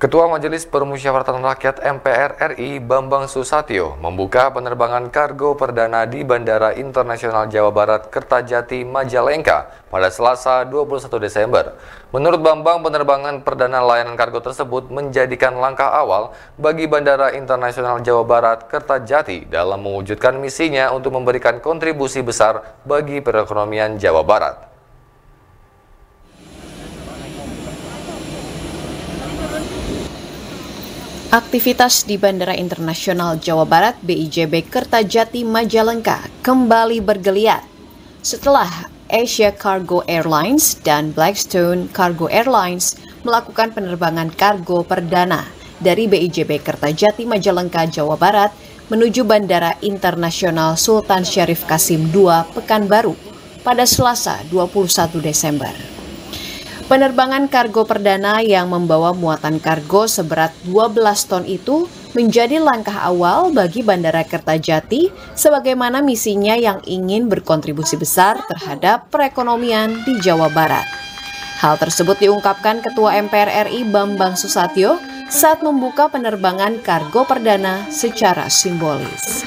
Ketua Majelis Permusyawaratan Rakyat MPR RI Bambang Susatyo membuka penerbangan kargo perdana di Bandara Internasional Jawa Barat Kertajati Majalengka pada Selasa 21 Desember. Menurut Bambang, penerbangan perdana layanan kargo tersebut menjadikan langkah awal bagi Bandara Internasional Jawa Barat Kertajati dalam mewujudkan misinya untuk memberikan kontribusi besar bagi perekonomian Jawa Barat. Aktivitas di Bandara Internasional Jawa Barat BIJB Kertajati Majalengka kembali bergeliat setelah Asia Cargo Airlines dan Blackstone Cargo Airlines melakukan penerbangan kargo perdana dari BIJB Kertajati Majalengka, Jawa Barat menuju Bandara Internasional Sultan Syarif Kasim II, Pekanbaru pada Selasa 21 Desember. Penerbangan kargo perdana yang membawa muatan kargo seberat 12 ton itu menjadi langkah awal bagi Bandara Kertajati sebagaimana misinya yang ingin berkontribusi besar terhadap perekonomian di Jawa Barat. Hal tersebut diungkapkan Ketua MPR RI Bambang Susatyo saat membuka penerbangan kargo perdana secara simbolis.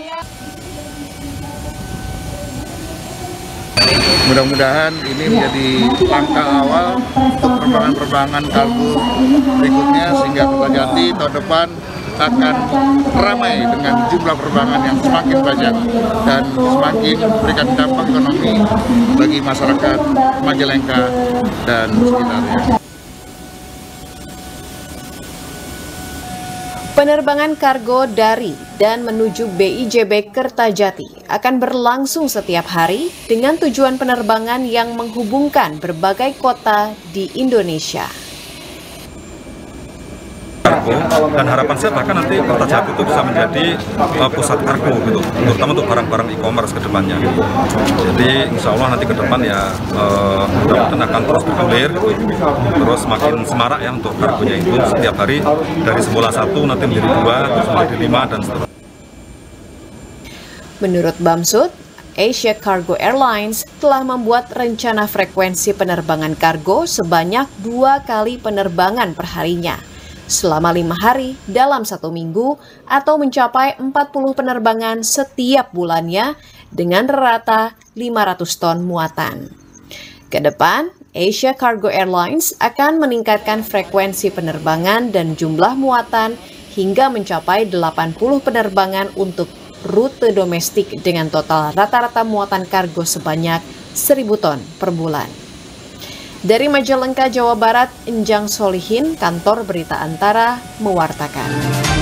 Mudah-mudahan ini menjadi langkah awal untuk penerbangan kargo berikutnya sehingga Kertajati tahun depan akan ramai dengan jumlah penerbangan yang semakin banyak dan semakin memberikan dampak ekonomi bagi masyarakat Majalengka dan sekitarnya. Penerbangan kargo dari dan menuju BIJB Kertajati akan berlangsung setiap hari dengan tujuan penerbangan yang menghubungkan berbagai kota di Indonesia. Dan harapan saya bahkan nanti Kertajati itu bisa menjadi pusat kargo gitu, terutama untuk barang-barang e-commerce ke depannya. Jadi insya Allah nanti ke depan ya mudah-mudahan akan terus bergulir gitu, terus makin semarak ya untuk kargonya itu setiap hari dari semula 1 nanti menjadi 2, terus menjadi 5 dan seterusnya. Menurut Bamsud, Asia Cargo Airlines telah membuat rencana frekuensi penerbangan kargo sebanyak 2 kali penerbangan perharinya selama 5 hari dalam 1 minggu atau mencapai 40 penerbangan setiap bulannya dengan rata 500 ton muatan. Kedepan, Asia Cargo Airlines akan meningkatkan frekuensi penerbangan dan jumlah muatan hingga mencapai 80 penerbangan untuk rute domestik dengan total rata-rata muatan kargo sebanyak 1.000 ton per bulan. Dari Majalengka, Jawa Barat, Enjang Solihin, Kantor Berita Antara, mewartakan.